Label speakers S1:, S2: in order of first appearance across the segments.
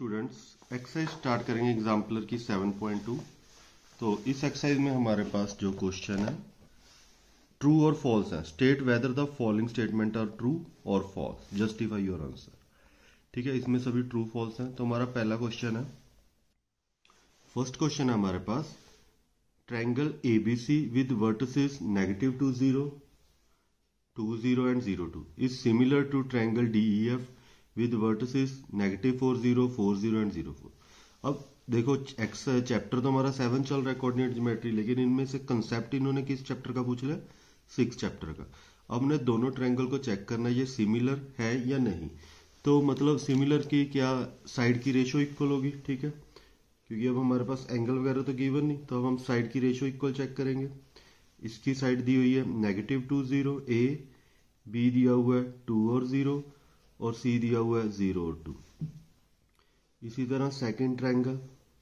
S1: Students, exercise start करेंगे exemplar की 7.2। तो इस एक्सरसाइज में हमारे पास जो क्वेश्चन है ट्रू और फॉल्स है। State whether the following statement are true और फॉल्स, जस्टिफाई योर आंसर। ठीक है, इसमें सभी ट्रू फॉल्स हैं। तो हमारा पहला क्वेश्चन है, फर्स्ट क्वेश्चन है हमारे पास, triangle ABC with vertices -2 0 2 0 and 0 2 is similar to triangle DEF with vertices -4 0 4 0 and 0 4। अब देखो, एक्स चैप्टर तो हमारा 7 चल रहा है कोऑर्डिनेट ज्योमेट्री, लेकिन इनमें से कंसेप्ट इन्होंने किस चैप्टर का पूछ लिया? 6 चैप्टर का। अब हमने दोनों ट्रायंगल को चेक करना है ये सिमिलर है या नहीं। तो मतलब सिमिलर की क्या साइड की रेशो इक्वल होगी, ठीक है, क्योंकि अब हमारे पास एंगल वगैरह तो गिवन नहीं, तो अब हम साइड की रेशो इक्वल चेक करेंगे। इसकी साइड दी हुई है -2 0, ए बी दिया हुआ है 2 और 0 और सी दिया हुआ है 0 और 2। इसी तरह सेकंड ट्रायंगल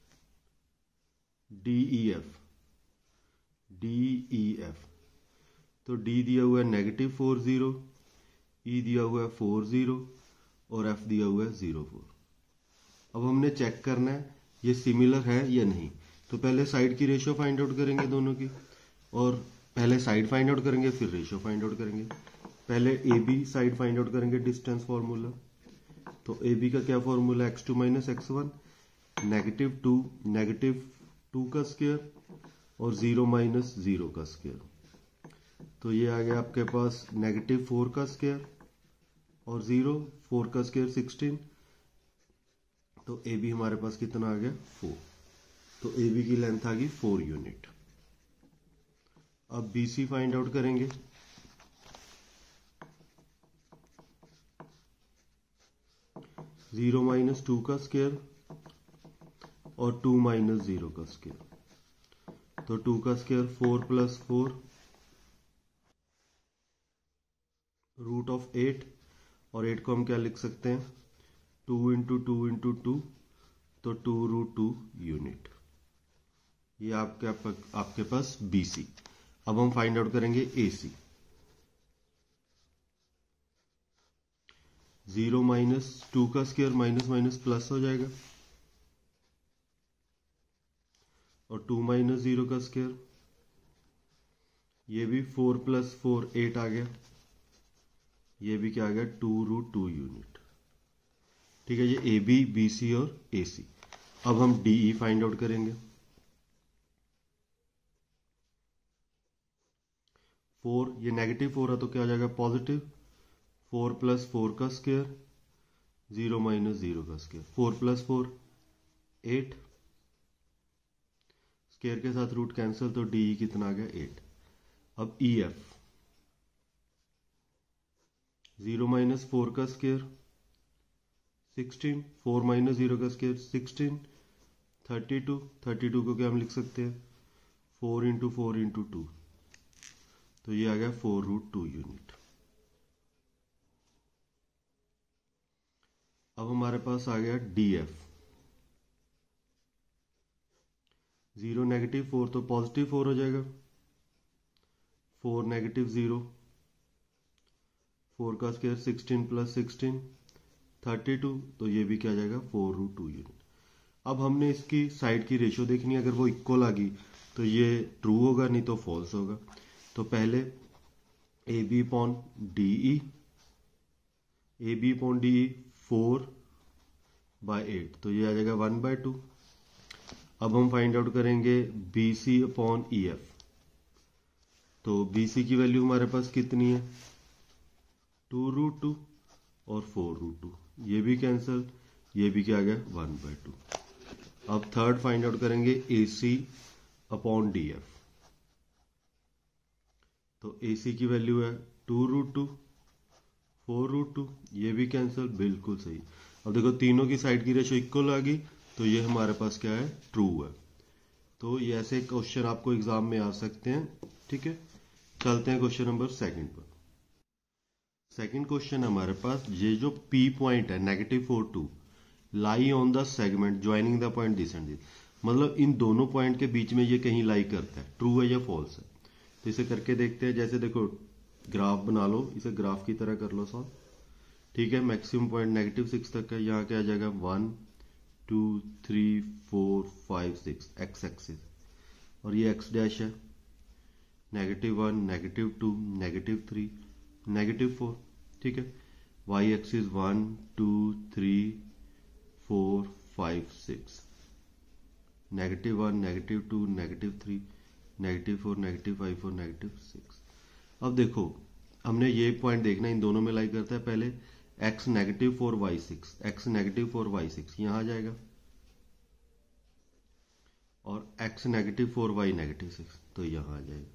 S1: डीईएफ तो डी दिया हुआ है -4 0, ई दिया हुआ है 4 0 और एफ दिया हुआ है 0 4। अब हमने चेक करना है ये सिमिलर है या नहीं। तो पहले साइड की रेशो फाइंड आउट करेंगे दोनों की, और पहले साइड फाइंड आउट करेंगे फिर रेशो फाइंड आउट करेंगे। पहले A B side find out करेंगे, डिस्टेंस फॉर्मूला। तो ए बी का क्या फॉर्मूला? x2 - x1, -2 का स्क्वायर और 0 - 0 का स्क्वायर। तो ये आ गया आपके पास -4 का स्क्वायर और 0 4 का स्क्वायर 16। तो ए बी हमारे पास कितना आ गया? 4। तो ए बी की लेंथ आ गई 4 यूनिट। अब बी सी फाइंड आउट करेंगे। जीरो -2 का स्क्वायर और 2 - 0 का स्क्वायर। तो 2 का स्क्वायर 4 + 4 √8, और 8 को हम क्या लिख सकते हैं? 2 × 2 × 2, तो 2√2 यूनिट। ये आपके पास BC। अब हम फाइंड आउट करेंगे AC। 0 - 2 का स्क्वायर माइनस प्लस हो जाएगा, और 2 - 0 का स्क्वायर, ये भी 4 + 4 8 आ गया। ये भी क्या आ गया? 2√2 यूनिट। ठीक है, ये AB BC और AC। अब हम DE फाइंड आउट करेंगे। 4, ये -4 है तो क्या हो जाएगा? पॉजिटिव। 4 + 4 का स्क्वायर, 0 - 0 का स्क्वायर, 4 + 4 8, स्क्वायर के साथ रूट कैंसिल, तो DE कितना आ गया? 8। अब EF 0 - 4 का स्क्वायर 16, 4 - 0 का स्क्वायर 16, 32 को क्या हम लिख सकते हैं? 4 × 4 × 2। तो ये आ गया 4√2 यूनिट। अब हमारे पास आ गया DF। 0 -4 तो +4 हो जाएगा, 4 -0, 4 का स्क्वायर 16 + 16 32। तो ये भी क्या जाएगा? 4√2 यूनिट। अब हमने इसकी साइड की रेशो देखनी है। अगर वो इक्वल आ गई तो ये ट्रू होगा, नहीं तो फॉल्स होगा। तो पहले AB अपॉन DE 4/8, तो ये आ जाएगा 1/2। अब हम फाइंड आउट करेंगे BC अपॉन EF। तो BC की वैल्यू हमारे पास कितनी है? 2√2 और 4√2, ये भी कैंसिल, ये भी क्या आ गया? 1/2। अब थर्ड फाइंड आउट करेंगे AC अपॉन DF। तो AC की वैल्यू है 2√2, 4√2, ये भी कैंसिल, बिल्कुल सही। अब देखो, तीनों की साइड की रेशो इक्वल आ गई, तो ये हमारे पास क्या है? ट्रू है। तो ये ऐसे क्वेश्चन आपको एग्जाम में आ सकते हैं। ठीक है, चलते हैं क्वेश्चन नंबर 2 पर। सेकंड क्वेश्चन हमारे पास, ये जो P पॉइंट है -4 2 lie on the segment joining the point this and this, मतलब इन दोनों पॉइंट के बीच में ये कहीं लाई करता है। ट्रू है या फॉल्स है? तो इसे करके देखते हैं। जैसे देखो, ग्राफ बना लो, इसे ग्राफ की तरह कर लो सॉल्व। ठीक है, मैक्सिमम पॉइंट -6 तक है, यहाँ क्या आ जाएगा? 1 2 3 4 5 6 एक्स एक्सिस, और ये एक्स डैश है, -1 -2 -3 -4, ठीक है। वाई एक्सिस 1 2 3 4 5 6, -1 -2 -3 -4 -5 और -6। अब देखो हमने ये पॉइंट देखना, इन दोनों में लाई करता है। पहले x -4 y 6, x -4 y 6 यहां आ जाएगा, और x -4 y -6 तो यहां आ जाएगा।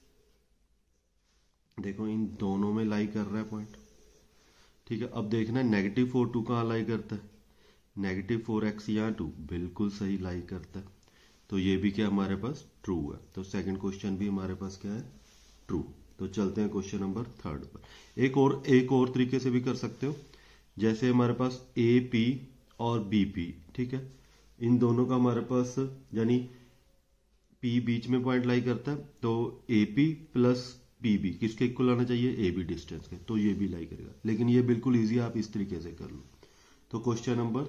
S1: देखो इन दोनों में लाई कर रहा है पॉइंट, ठीक है। अब देखना है -4 2 कहां लाई करता है, -4x यहाँ 2 बिल्कुल सही लाई करता है, तो ये भी क्या हमारे पास ट्रू है। तो सेकंड क्वेश्चन भी हमारे पास क्या है, ट्रू। तो चलते हैं क्वेश्चन नंबर 3 पर। एक और तरीके से भी कर सकते हो, जैसे हमारे पास ए पी और बी पी, ठीक है। इन दोनों का हमारे पास यानी पी बीच में पॉइंट लाई करता है, तो A P plus P B किसके इक्वल आना चाहिए, ए बी डिस्टेंस के, तो ये भी लाई करेगा। लेकिन ये बिल्कुल इजी, आप इस तरीके से कर लो। तो question number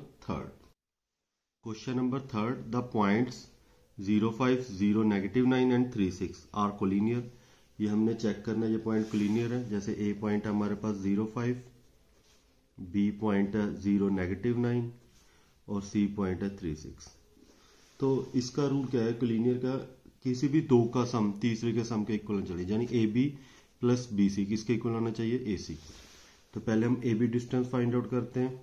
S1: third, the points 0 5 0 -9 and 3 6 are collinear. ये हमने चेक करना है, ये पॉइंट कोलिनियर है। जैसे ए पॉइंट है हमारे पास 0 5, बी पॉइंट है 0 -9 और सी पॉइंट है 3 6। तो इसका रूल क्या है कोलिनियर का, किसी भी दो का सम तीसरे के सम के इक्वल होना चाहिए, यानी A B plus B C किसके इक्वल होना चाहिए, ए सी। तो पहले हम A B distance find out करते हैं।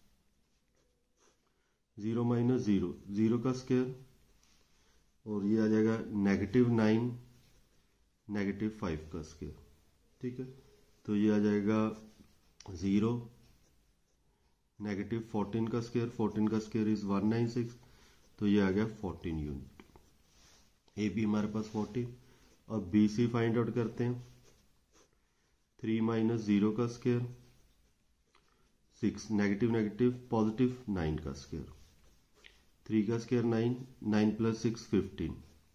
S1: 0 -0 0 का स्क्वायर, और ये आ जाएगा -9 -5 का स्क्वायर, ठीक है। तो ये आ जाएगा 0 -14 का स्क्वायर, 14 का स्क्वायर इज 196, तो ये आ गया 14 यूनिट। ए बी हमारे पास 14, और बी सी फाइंड आउट करते हैं। 3 -0 का स्क्वायर 6, नेगेटिव -9 का स्क्वायर, 3 का स्क्वायर 9, 9 + 6 15,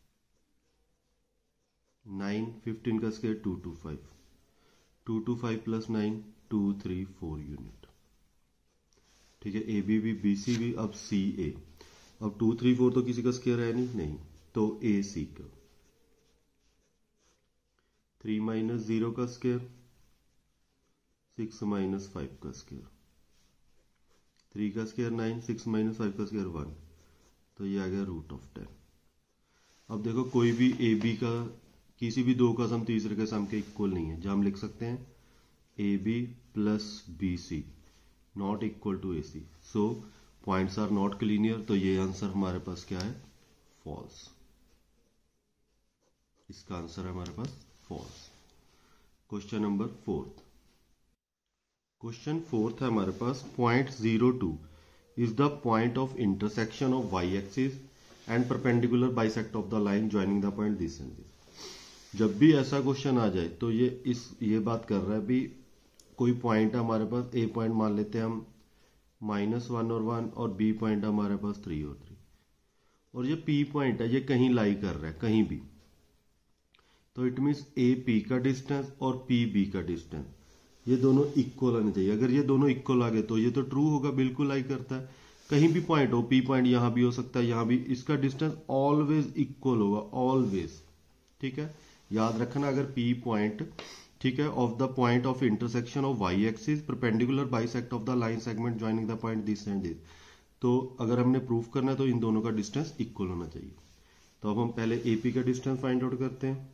S1: 9 15 का स्क्वायर 225, 225 + 9 234 यूनिट, ठीक है। ए बी भी बी सी भी, अब सी ए। अब 234 तो किसी का स्क्वायर है नहीं, तो ए सी का 3 -0 का स्क्वायर 6 - 5 का स्क्वायर, 3 का स्क्वायर 9, 6 - 5 का स्क्वायर 1, तो ये आ गया √10। अब देखो कोई भी ए बी का किसी भी दो का सम तीसरे के सम के इक्वल नहीं है, जहां हम लिख सकते हैं A B plus B C not equal to A C, so points are not collinear. तो ये आंसर हमारे पास क्या है, फॉल्स। इसका आंसर है हमारे पास फॉल्स। Question number 4। क्वेश्चन 4 है हमारे पास, point 02 is the point of intersection of Y axis and perpendicular bisect of the line joining the point this and this. जब भी ऐसा क्वेश्चन आ जाए तो ये बात कर रहा है भी कोई पॉइंट है हमारे पास, ए पॉइंट मान लेते हैं हम -1 और 1, और बी पॉइंट है हमारे पास 3 और 3, और ये पी पॉइंट है, ये कहीं लाई कर रहा है कहीं भी, तो इट मीन्स ए पी का डिस्टेंस और पी बी का डिस्टेंस ये दोनों इक्वल आने चाहिए। अगर ये दोनों इक्वल आ गए तो ये तो ट्रू होगा, बिल्कुल लाई करता है। कहीं भी पॉइंट हो, पी पॉइंट यहां भी हो सकता है, यहां भी, इसका डिस्टेंस ऑलवेज इक्वल होगा, ऑलवेज, ठीक है। याद रखना, अगर पी पॉइंट, ठीक है, of the point of intersection of Y axis perpendicular bisect of the line segment joining the point this and this. तो अगर हमने प्रूफ करना है तो इन दोनों का डिस्टेंस इक्वल होना चाहिए। तो अब हम पहले एपी का डिस्टेंस फाइंड आउट करते हैं।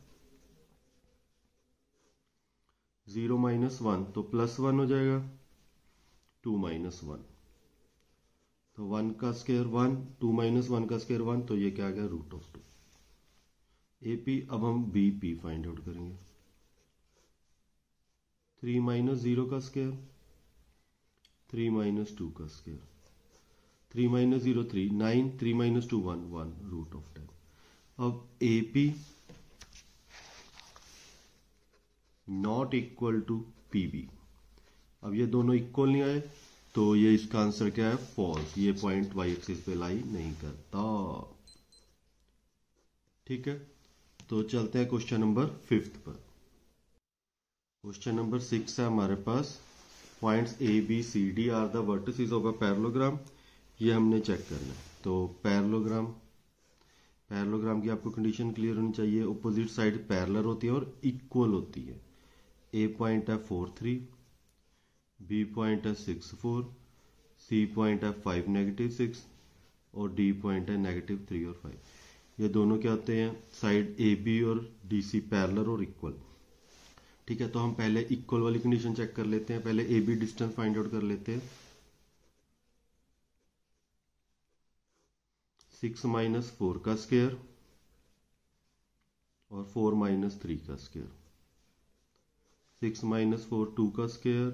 S1: 0 - 1 तो +1 हो जाएगा, 2 - 1 तो 1 का स्क्वायर 1, 2 - 1 का स्क्वायर 1, तो ये क्या आ गया √2 एपी। अब हम बीपी फाइंड आउट करेंगे। 3 - 0 का स्क्वायर 3 - 2 का स्क्वायर, 3 - 0 3, 9, 3 - 2 1 1 √10। अब AP not equal to PB. अब ये दोनों इक्वल नहीं आए तो ये इसका आंसर क्या है, फॉल्स। ये पॉइंट वाई एक्सिस पे लाई नहीं करता, ठीक है। तो चलते हैं क्वेश्चन नंबर 5 पर। क्वेश्चन नंबर 6 है हमारे पास, points A B C D are the vertices of a parallelogram. ये हमने चेक करना है। तो पैरेललोग्राम की आपको कंडीशन क्लियर होनी चाहिए। ऑपोजिट साइड पैरेलल होती है और इक्वल होती है। ए पॉइंट है 4, 3, बी पॉइंट है 6, 4, सी पॉइंट है 5, -6 और डी पॉइंट है -3 और 5। ये दोनों क्या होते हैं, साइड ए बी और डी सी पैरेलल और इक्वल। ठीक है, तो हम पहले इक्वल वाली कंडीशन चेक कर लेते हैं। पहले A B distance find out कर लेते हैं। 6 - 4 का स्क्वायर और 4 - 3 का स्क्वायर। 6 - 4 2 का स्क्वायर,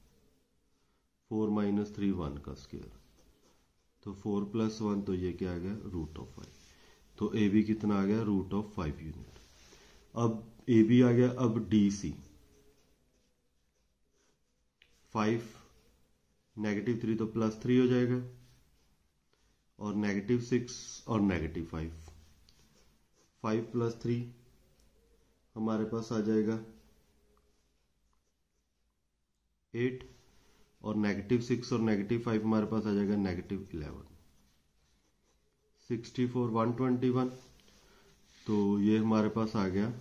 S1: 4 - 3 1 का स्क्वायर। तो 4 + 1, तो ये क्या आ गया, √5। तो ए बी कितना आ गया, √5 यूनिट। अब ए बी आ गया। अब डी सी 5 -3 तो +3 हो जाएगा और -6 और -5। 5 + 3 हमारे पास आ जाएगा 8 और -6 और -5 हमारे पास आ जाएगा -11। 64 121, तो ये हमारे पास आ गया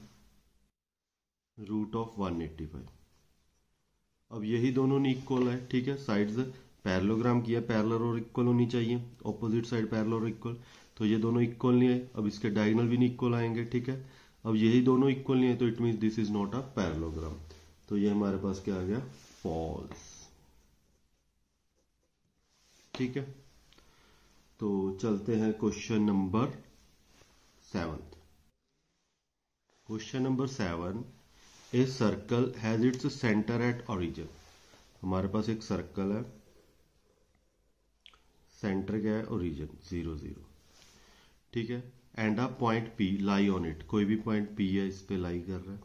S1: √185। अब यही दोनों ने इक्वल है। ठीक है, साइड्स पैरेललोग्राम की है, पैरेलल और इक्वल होनी चाहिए। ऑपोजिट साइड पैरेलल और इक्वल, तो ये दोनों इक्वल नहीं है। अब इसके डायगोनल भी नहीं इक्वल आएंगे। ठीक है, अब यही दोनों इक्वल नहीं है, तो it means this is not a parallelogram. तो ये हमारे पास क्या आ गया, फॉल्स। ठीक है, तो चलते हैं question number 7। Question number 7, a circle has its centre at origin. हमारे पास एक सर्कल है, सेंटर क्या है, ओरिजिन 0 0। ठीक है, and a point P lie on it. कोई भी पॉइंट पी है, इस पे लाई कर रहा है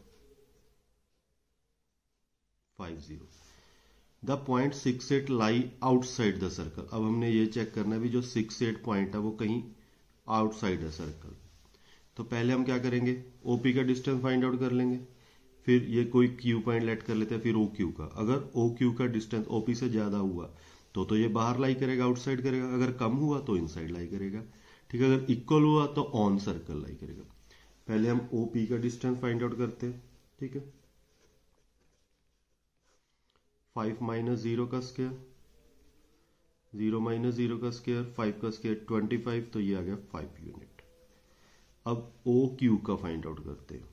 S1: 5 0। The point 6 8 lie outside the circle. अब हमने ये चेक करना है भी जो 6 8 पॉइंट है वो कहीं आउटसाइड है सर्कल। तो पहले हम क्या करेंगे, ओपी का डिस्टेंस फाइंड आउट कर लेंगे। फिर ये कोई क्यू पॉइंट लेट कर लेते हैं, फिर ओ क्यू का। अगर ओ क्यू का डिस्टेंस ओपी से ज्यादा हुआ तो ये बाहर लाई करेगा, आउटसाइड करेगा। अगर कम हुआ तो इनसाइड लाई करेगा। ठीक है, अगर इक्वल हुआ तो ऑन सर्कल लाई करेगा। पहले हम ओपी का डिस्टेंस फाइंड आउट करते हैं। ठीक है, 5 - 0 का स्क्वायर, 0 - 0 का स्क्वायर, 5 का स्क्वायर 25, तो ये आ गया 5 यूनिट। अब ओ क्यू का फाइंड आउट करते हैं।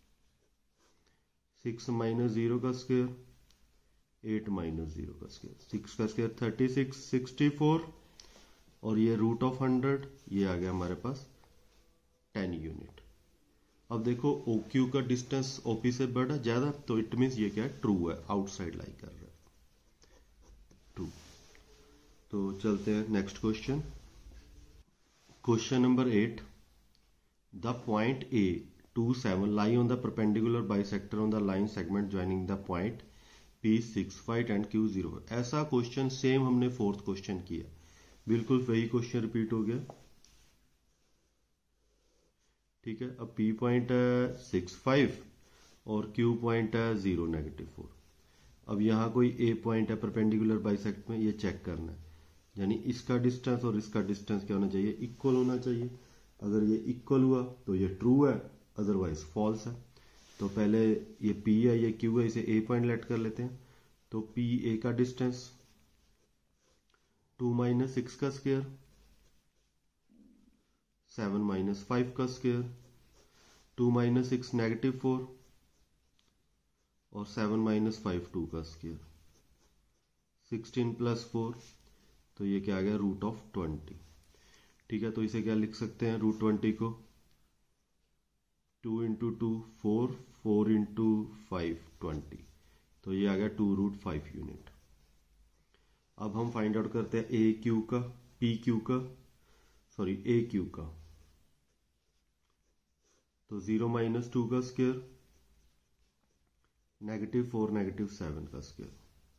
S1: 6 - 0 का स्क्वायर, 8 - 0 का स्क्वायर, 6 का स्क्वायर 36, 64 और ये √100, ये आ गया हमारे पास 10 यूनिट। अब देखो ओ क्यू का डिस्टेंस ओपी से बड़ा ज्यादा, तो इट मीन्स ये क्या है, ट्रू है, आउटसाइड लाई कर रहा है, ट्रू। तो चलते हैं next question. Question number 8, the point A 2 7 lie on the perpendicular bisector on the line segment joining the point P 6 5 and Q 0। ऐसा क्वेश्चन सेम हमने 4th क्वेश्चन किया, बिल्कुल वही क्वेश्चन रिपीट हो गया। ठीक है, अब P पॉइंट है 6 5 और Q पॉइंट है 0 -4। अब यहाँ कोई A पॉइंट है परपेंडिकुलर बाइसेक्ट में, ये चेक करना है। यानी इसका डिस्टेंस और इसका डिस्टेंस क्या होना चाहिए, इक्वल होना चाहिए। अगर ये इक्वल हुआ तो ये ट्रू है, अदरवाइज फॉल्स है। तो पहले ये P है, ये Q है, इसे A पॉइंट लेट कर लेते हैं। तो P A का डिस्टेंस 2 - 6 का स्क्वायर, 7 - 5 का स्क्वायर, 2 - 6 -4 और 7 - 5 2 का स्क्वायर, 16 + 4, तो ये क्या आ गया, √20। ठीक है, तो इसे क्या लिख सकते हैं, √20 को 2 × 2 4, 4 × 5 20, तो ये आ गया 2√5 यूनिट। अब हम फाइंड आउट करते हैं ए क्यू का, पी क्यू का, सॉरी ए क्यू का। तो 0 - 2 का स्क्वायर, -4 -7 का स्क्वायर,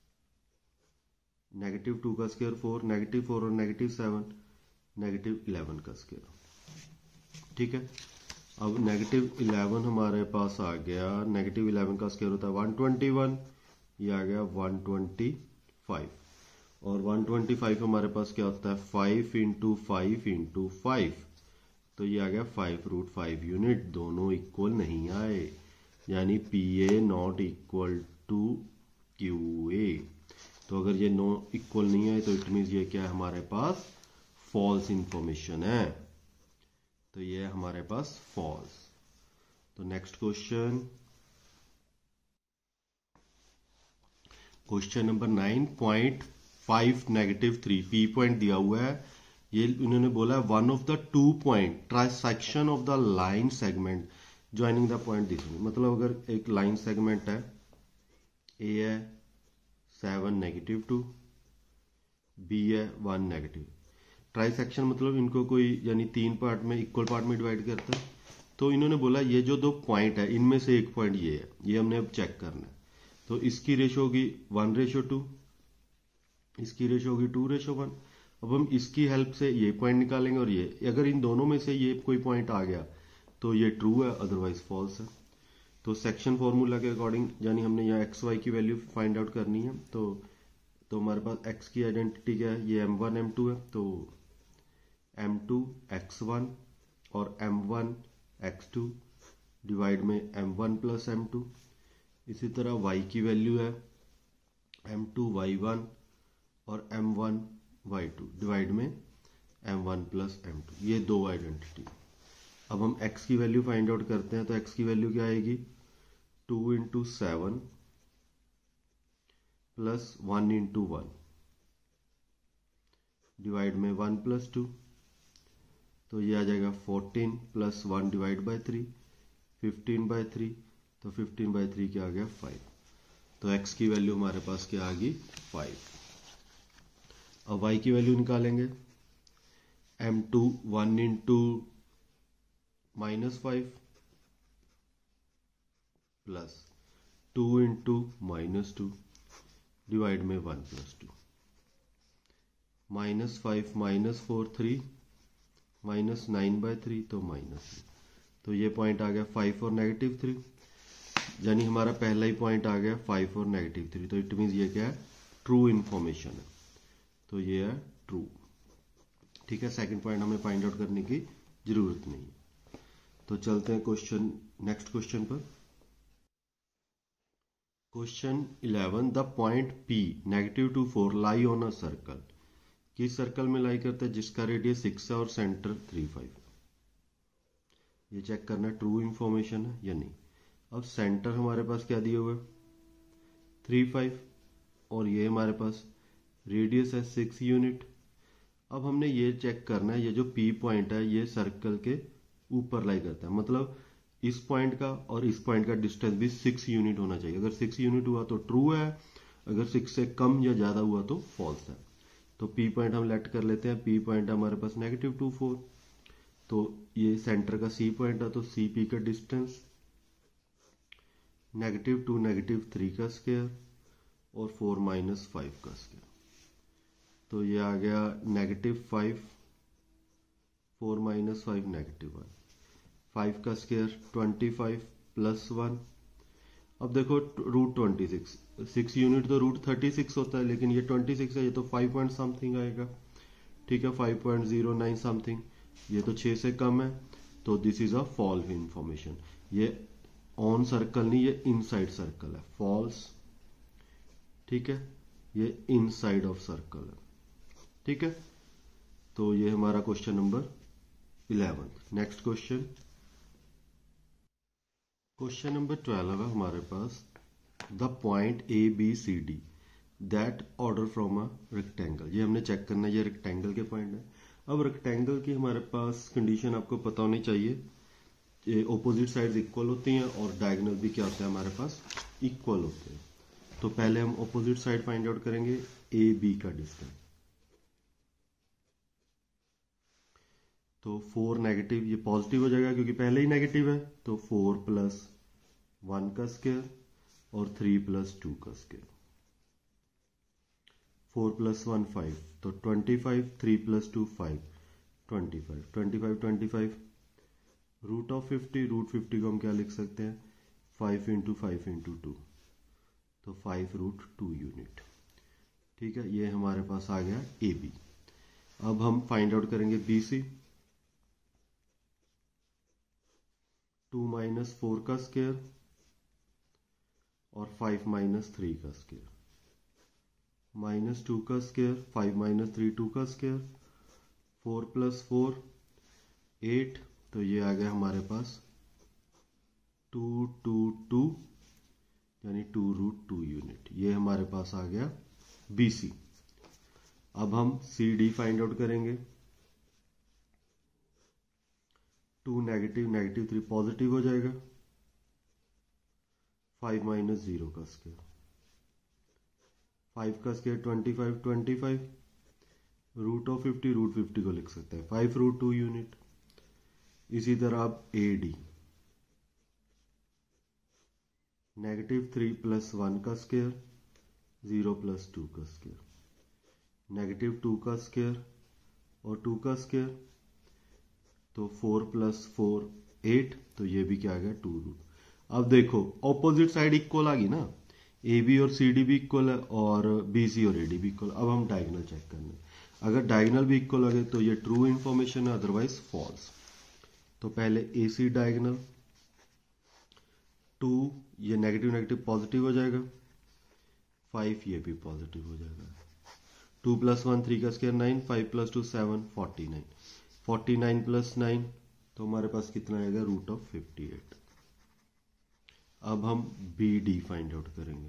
S1: -2 का स्क्वायर 4, -4 और -7 -11 का स्क्वायर। ठीक है, अब -11 हमारे पास आ गया, -11 का स्क्वायर होता है 121, ये आ गया 125। और 125 हमारे पास क्या होता है 5 इंटू 5 इंटू 5, तो ये आ गया 5√5 यूनिट। दोनों इक्वल नहीं आए, यानी P A not equal to Q A. तो अगर ये नो इक्वल नहीं आए तो इट मीन्स ये क्या है हमारे पास फॉल्स इंफॉर्मेशन है, तो ये है हमारे पास फॉल्स। तो next question, question number 9.5 -3 P point दिया हुआ है। ये उन्होंने बोला है one of the 2 point trisection of the line segment joining the point this, मतलब अगर एक लाइन सेगमेंट है, ए है 7 -2, बी है 1 नेगेटिव, ट्राइसेक्शन मतलब इनको कोई यानी 3 पार्ट में इक्वल पार्ट में डिवाइड करता है। तो इन्होंने बोला ये जो 2 पॉइंट है इनमें से एक पॉइंट ये है, ये हमने अब चेक करना है। तो इसकी रेशो होगी 1:2, इसकी रेशो होगी 2:1। अब हम इसकी हेल्प से ये पॉइंट निकालेंगे और ये, अगर इन दोनों में से ये कोई पॉइंट आ गया तो ये ट्रू है, अदरवाइज फॉल्स है। तो सेक्शन फॉर्मूला के अकॉर्डिंग यानी हमने यहाँ एक्स वाई की वैल्यू फाइंड आउट करनी है। तो हमारे पास एक्स की आइडेंटिटी क्या है, ये m1 m2 है, तो m2 x1 और m1 x2 डिवाइड में m1 प्लस m2। इसी तरह y की वैल्यू है m2 y1 और m1 y2 डिवाइड में m1 प्लस m2, ये 2 आइडेंटिटी। अब हम x की वैल्यू फाइंड आउट करते हैं, तो x की वैल्यू क्या आएगी 2 × 7 प्लस 1 × 1 डिवाइड में 1 + 2, तो ये आ जाएगा 14 + 1 डिवाइड बाय 3, 15/3, तो 15/3 क्या आ गया 5। तो x की वैल्यू हमारे पास क्या आ गई 5। अब y की वैल्यू निकालेंगे, m2 1 × -5 प्लस 2 × -2 डिवाइड में 1 + 2, -5 -4 3 -9/3, तो माइनस, तो ये पॉइंट आ गया 5 और -3, यानी हमारा पहला ही पॉइंट आ गया 5 और -3। तो इट मीन्स ये क्या है ट्रू इंफॉर्मेशन है, तो ये है ट्रू। ठीक है, सेकंड पॉइंट हमें फाइंड आउट करने की जरूरत नहीं है। तो चलते हैं क्वेश्चन नेक्स्ट क्वेश्चन पर। Question 11, the point P -2 4 lie on a circle, किस सर्कल में लाई करता है जिसका रेडियस 6 है और सेंटर 3 5। ये चेक करना ट्रू इंफॉर्मेशन है या नहीं। अब सेंटर हमारे पास क्या दिया हुआ है 3 5 और ये हमारे पास रेडियस है 6 यूनिट। अब हमने ये चेक करना है ये जो P पॉइंट है ये सर्कल के ऊपर लाई करता है, मतलब इस पॉइंट का और इस पॉइंट का डिस्टेंस भी 6 यूनिट होना चाहिए। अगर 6 यूनिट हुआ तो ट्रू है, अगर 6 से कम या ज्यादा हुआ तो फॉल्स है। तो P पॉइंट हम लेट कर लेते हैं, P पॉइंट हमारे पास -2 4, तो ये सेंटर का C पॉइंट है, तो CP का डिस्टेंस -2 -3 का स्क्वायर और 4 -5 का स्क्वायर, तो ये आ गया -5 4 -5 -1, 5 का स्क्वायर 25 + 1। अब देखो √26, 6 यूनिट तो √36 होता है, लेकिन ये 26 है, ये तो 5 पॉइंट समथिंग आएगा। ठीक है, 5.09 समथिंग, ये तो 6 से कम है, तो this is a false information. ये ऑन सर्कल नहीं, ये इनसाइड सर्कल है, फॉल्स। ठीक है, ये इनसाइड ऑफ सर्कल है। ठीक है, तो ये हमारा question number 11। Next question, question number 12 है हमारे पास, the point ABCD that order from a rectangle. ये हमने चेक करना है, ये रेक्टेंगल के पॉइंट है। अब रेक्टेंगल की हमारे पास कंडीशन आपको पता होनी चाहिए, ये ऑपोजिट साइड्स इक्वल होती हैं और डायगोनल भी क्या होता है हमारे पास इक्वल होते हैं। तो पहले हम ऑपोजिट साइड फाइंड आउट करेंगे, AB का डिस्टेंस, तो 4 नेगेटिव, ये पॉजिटिव हो जाएगा क्योंकि पहले ही नेगेटिव है, तो 4 + 1 का स्क्वायर और 3 + 2 का स्क्वायर, 4 + 1 5, तो 25, 3 + 2 5, 25, 25 25, √50, √50 को हम क्या लिख सकते हैं 5 × 5 × 2, तो 5√2 यूनिट। ठीक है, ये हमारे पास आ गया ए बी। अब हम फाइंड आउट करेंगे बी सी। 2 माइनस 4 का स्क्वायर और 5 माइनस 3 का स्क्वायर, -2 का स्क्वायर, 5 माइनस 3 2 का स्क्वायर, 4 प्लस 4 8, तो ये आ गया हमारे पास 2 2 2 यानी 2√2 यूनिट। ये हमारे पास आ गया बी सी। अब हम सी डी फाइंड आउट करेंगे। 2 नेगेटिव, नेगेटिव 3 पॉजिटिव हो जाएगा, 5 माइनस 0 का स्क्वायर, 5 का स्क्वायर 25, 25 √50, √50 को लिख सकते हैं 5√2 यूनिट। इसी तरह अब ए डी, -3 प्लस 1 का स्क्वायर, 0 प्लस 2 का स्क्वायर, -2 का स्क्वायर और 2 का स्क्वायर, तो 4 प्लस 4 8, तो ये भी क्या आ गया 2√। अब देखो ऑपोजिट साइड इक्वल आ गई ना, ए बी और सी डी भी इक्वल है और बी सी और ए डी भी इक्वल। अब हम डायगोनल चेक करना है। अगर डायगोनल भी इक्वल आ गए तो ये ट्रू इंफॉर्मेशन है, अदरवाइज फॉल्स। तो पहले ए सी डायगोनल 2, ये नेगेटिव नेगेटिव पॉजिटिव हो जाएगा, 5 ये भी पॉजिटिव हो जाएगा, 2 प्लस 1 3 का स्क्वायर 9, 5 प्लस 2 7 49, 49 प्लस 9, तो हमारे पास कितना आएगा √58। अब हम बी डी फाइंड आउट करेंगे।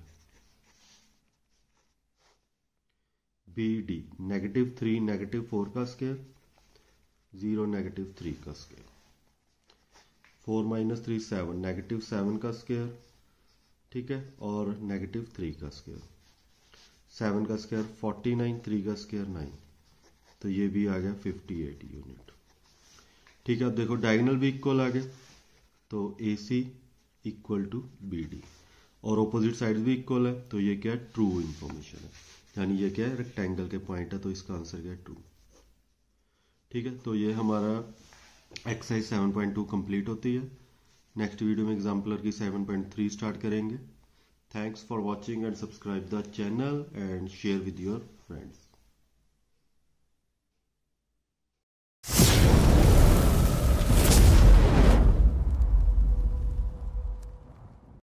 S1: बी डी -3 -4 का स्क्वायर, 0 -3 का स्क्वायर, 4 माइनस 3 7, -7 का स्क्वायर, ठीक है, और -3 का स्क्वायर, 7 का स्क्वायर 49, 3 का स्क्वायर 9, तो ये भी आ गया 58 यूनिट। ठीक है, अब देखो डायगोनल भी इक्वल आ गए, तो A C equal to B D और ऑपोजिट साइड भी इक्वल है, तो ये क्या है ट्रू इंफॉर्मेशन है, यानी ये क्या है रेक्टेंगल के पॉइंट है, तो इसका आंसर क्या है ट्रू। ठीक है, तो ये हमारा एक्सरसाइज 7.2 कंप्लीट होती है। नेक्स्ट वीडियो में एग्जाम्पलर की 7.3 स्टार्ट करेंगे। Thanks for watching and subscribe the channel and share with your friends.